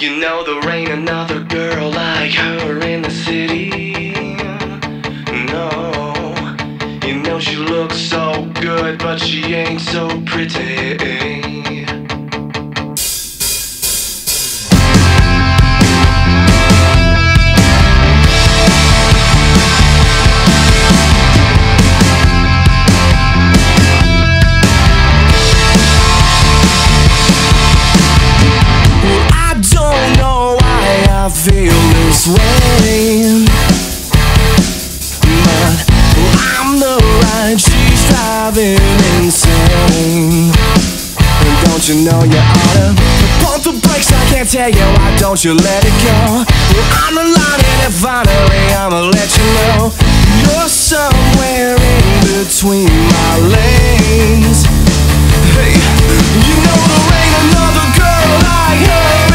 You know there ain't another girl like her in the city. No, you know she looks so good, but she ain't so pretty. I feel this way, but I'm the ride, she's driving insane. And don't you know you oughta pump the brakes? I can't tell you why don't you let it go. I'm the line and finally I'ma let you know you're somewhere in between my lanes. Hey, you know there ain't another girl like her.